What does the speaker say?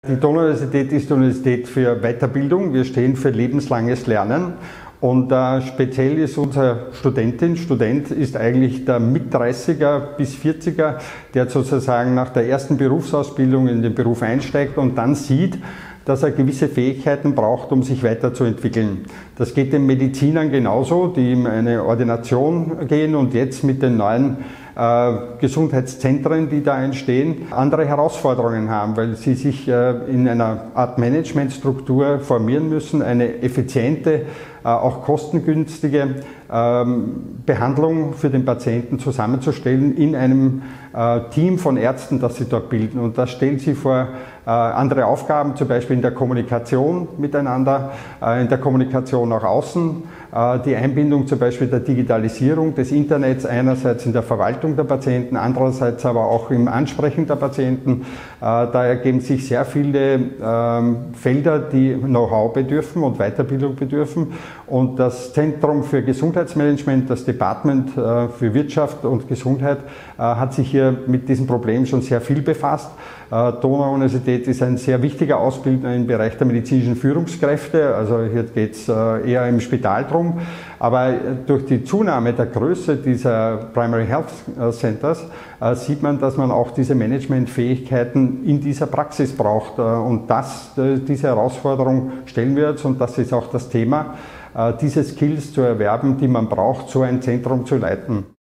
Die Donau-Universität ist die Universität für Weiterbildung. Wir stehen für lebenslanges Lernen. Und speziell ist unser Student ist eigentlich der Mit-30er bis 40er, der sozusagen nach der ersten Berufsausbildung in den Beruf einsteigt und dann sieht, dass er gewisse Fähigkeiten braucht, um sich weiterzuentwickeln. Das geht den Medizinern genauso, die in eine Ordination gehen und jetzt mit den neuen Gesundheitszentren, die da entstehen, andere Herausforderungen haben, weil sie sich in einer Art Managementstruktur formieren müssen, eine effiziente, auch kostengünstige Behandlung für den Patienten zusammenzustellen in einem Team von Ärzten, das sie dort bilden. Und das stellt sie vor andere Aufgaben, zum Beispiel in der Kommunikation miteinander, in der Kommunikation nach außen, die Einbindung zum Beispiel der Digitalisierung des Internets, einerseits in der Verwaltung der Patienten, andererseits aber auch im Ansprechen der Patienten. Da ergeben sich sehr viele Felder, die Know-how bedürfen und Weiterbildung bedürfen. Und das Zentrum für Gesundheitsmanagement, das Department für Wirtschaft und Gesundheit, hat sich hier mit diesem Problem schon sehr viel befasst. Donau-Universität ist ein sehr wichtiger Ausbildner im Bereich der medizinischen Führungskräfte, also hier geht es eher im Spital drum, aber durch die Zunahme der Größe dieser Primary Health Centers sieht man, dass man auch diese Managementfähigkeiten in dieser Praxis braucht und diese Herausforderung stellen wir jetzt und das ist auch das Thema, diese Skills zu erwerben, die man braucht, so ein Zentrum zu leiten.